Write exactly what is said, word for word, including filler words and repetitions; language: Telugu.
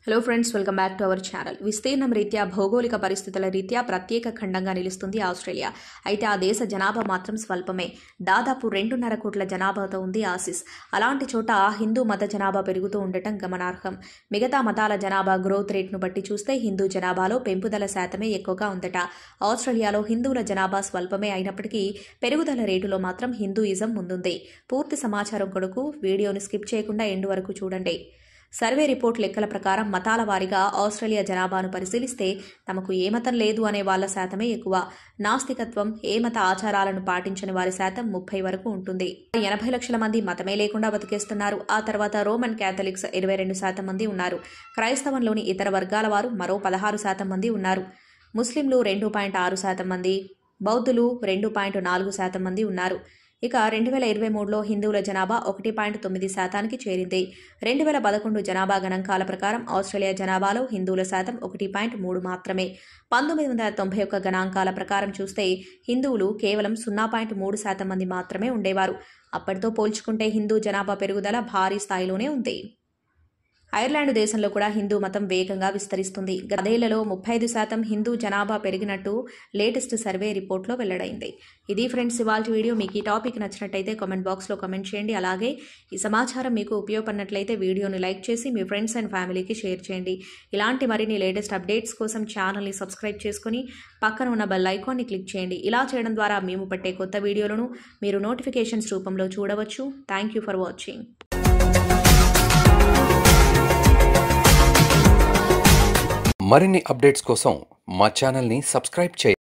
Hello friends, welcome back to our channel. విస్తీర్ణం రీత్యా భౌగోళిక పరిస్థితుల రీత్యా ప్రత్యేక ఖండంగా నిలుస్తుంది ఆస్ట్రేలియా. అయితే ఆ దేశ జనాభా మాత్రం స్వల్పమే. దాదాపు రెండున్నర కోట్ల జనాభాతో ఉంది ఆసిస్. అలాంటి చోట హిందూ మత జనాభా పెరుగుతూ ఉండటం గమనార్హం. మిగతా మతాల జనాభా గ్రోత్ రేట్ను బట్టి చూస్తే హిందూ జనాభాలో పెంపుదల శాతమే ఎక్కువగా ఉందట. ఆస్ట్రేలియాలో హిందువుల జనాభా స్వల్పమే అయినప్పటికీ పెరుగుదల రేటులో మాత్రం హిందూయిజం ముందుంది. పూర్తి సమాచారం కొరకు వీడియోని స్కిప్ చేయకుండా ఎండు వరకు చూడండి. సర్వే రిపోర్ట్ లెక్కల ప్రకారం మతాల వారీగా ఆస్ట్రేలియా జనాభాను పరిశీలిస్తే తమకు ఏ మతం లేదు అనే వాళ్ల శాతమే ఎక్కువ. నాస్తికత్వం, ఏ మత ఆచారాలను పాటించని వారి శాతం ముప్పై వరకు ఉంటుంది. ఎనభై లక్షల మంది మతమే లేకుండా బతికేస్తున్నారు. ఆ తర్వాత రోమన్ క్యాథలిక్స్ ఇరవై రెండు శాతం మంది ఉన్నారు. క్రైస్తవంలోని ఇతర వర్గాల వారు మరో పదహారు శాతం మంది ఉన్నారు. ముస్లింలు రెండు పాయింట్ ఆరు శాతం మంది, బౌద్ధులు రెండు పాయింట్ నాలుగు శాతం మంది ఉన్నారు. ఇక రెండు వేల ఇరవై మూడులో హిందువుల జనాభా ఒకటి పాయింట్ తొమ్మిది శాతానికి చేరింది. రెండు వేల పదకొండు జనాభా గణాంకాల ప్రకారం ఆస్ట్రేలియా జనాభాలో హిందువుల శాతం ఒకటి పాయింట్ మూడు మాత్రమే. పంతొమ్మిది వందల తొంభై ఒక్క గణాంకాల ప్రకారం చూస్తే హిందువులు కేవలం సున్నా పాయింట్ మూడు శాతం మంది మాత్రమే ఉండేవారు. అప్పటితో పోల్చుకుంటే హిందూ జనాభా పెరుగుదల భారీ స్థాయిలోనే ఉంది. ఐర్లాండ్ దేశంలో కూడా హిందూ మతం వేగంగా విస్తరిస్తుంది. గదేళ్లలో ముప్పై ఐదు శాతం హిందూ జనాభా పెరిగినట్టు లేటెస్ట్ సర్వే రిపోర్ట్లో వెల్లడైంది. ఇది ఫ్రెండ్స్ ఇవాల్టి వీడియో. మీకు ఈ టాపిక్ నచ్చినట్టయితే కామెంట్ బాక్స్లో కామెంట్ చేయండి. అలాగే ఈ సమాచారం మీకు ఉపయోగపడినట్లయితే వీడియోని లైక్ చేసి మీ ఫ్రెండ్స్ అండ్ ఫ్యామిలీకి షేర్ చేయండి. ఇలాంటి మరిన్ని లేటెస్ట్ అప్డేట్స్ కోసం ఛానల్ని సబ్స్క్రైబ్ చేసుకుని పక్కన ఉన్న బెల్ ఐకాన్ని క్లిక్ చేయండి. ఇలా చేయడం ద్వారా మేము పట్టే కొత్త వీడియోలను మీరు నోటిఫికేషన్స్ రూపంలో చూడవచ్చు. Thank you for watching. మరిన్ని అప్డేట్స్ కోసం మా ఛానల్ని సబ్స్క్రైబ్ చేయండి.